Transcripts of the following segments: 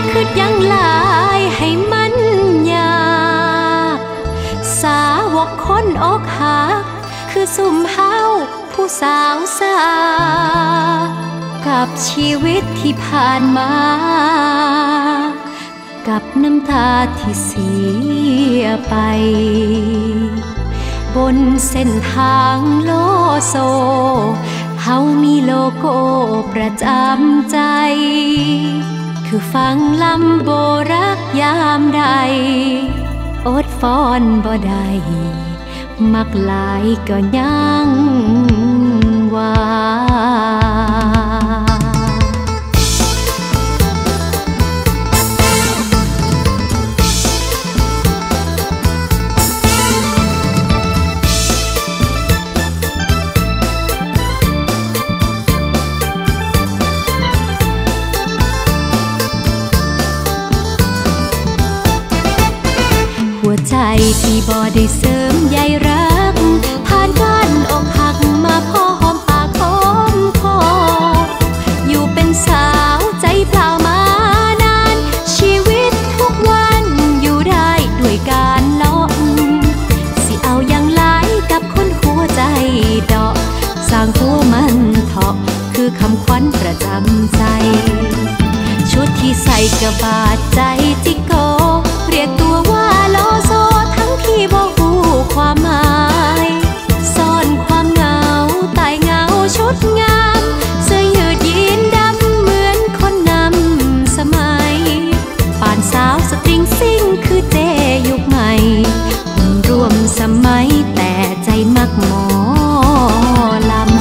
คือยังหลายให้มันยากสาวกคนอกหักคือสุมเฮาผู้สาวสากับชีวิตที่ผ่านมากับน้ำตาที่เสียไปบนเส้นทางโลโซเฮามีโลโก้ประจำใจคือฟังลำโบรักยามใดอดฟ้อนบ่ได้มักหลายก็ยังว่าหัวใจที่บ่ได้เสริมใยรักผ่านการอกหักมาพ่อหอมปากหอมคออยู่เป็นสาวใจเปล่ามานานชีวิตทุกวันอยู่ได้ด้วยการเลาะสิเอาอย่างไรกับคนหัวใจดอกสร้างหัวมันเถาะคือคำขวัญประจำใจชุดที่ใส่กระบาดใจจิโกเรียกตัวว่าโลโซทั้งที่บ่ฮู้ความหมายซ่อนความเหงาใต้เงาชุดงามเสื้อยืดยีนดำเหมือนคนนำสมัยป่านสาวสตริงซิ่งคือเจยุคใหม่คนร่วมสมัยแต่ใจมักหมอลำ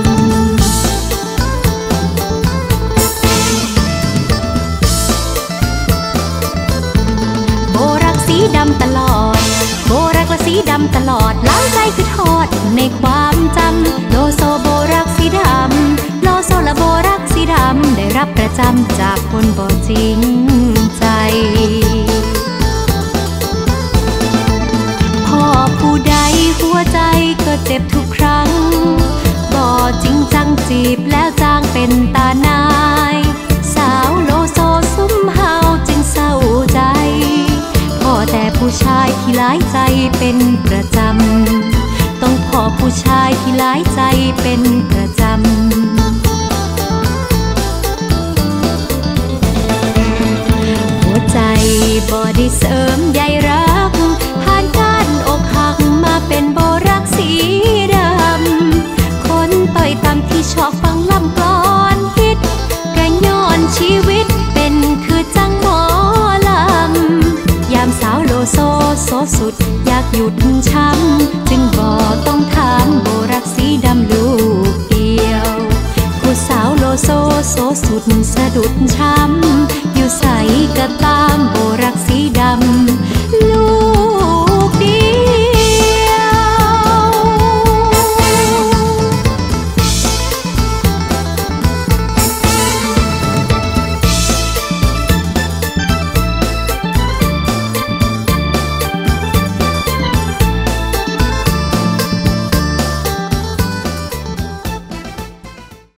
สีดำตลอดโบรักและสีดำตลอดล้างใจคือทอดในความจำโลโซโบรักสีดำโลโซและโบรักสีดำได้รับประจำจากคนบ่จริงใจพ่อผู้ใดหัวใจก็เจ็บทุกครั้งบ่จริงจังจีบแล้วจางเป็นตานายสาวโลโซซุ่มเฮาจึงเศร้าใจพ่อแต่ผู้ชายที่หลายใจเป็นประจำต้องพ่อผู้ชายที่หลายใจเป็นประจำหัวใจบ่ได้เสริมใยรักผ่านการอกหักมาเป็นโบรักสีดำคนต่อยตามที่ชอบฟังลำกลอนฮิตกระย้อนชีวิตเป็นคือจังหมอลำยามสาวโลโซโซสุดอยากหยุดช้ำจึงบ่ต้องถามโบรักสีดำลูกเดียวผู้สาวโลโซโซสุดสะดุดช้ำอยู่ใส่ก็ตามโบรักสีดำลูก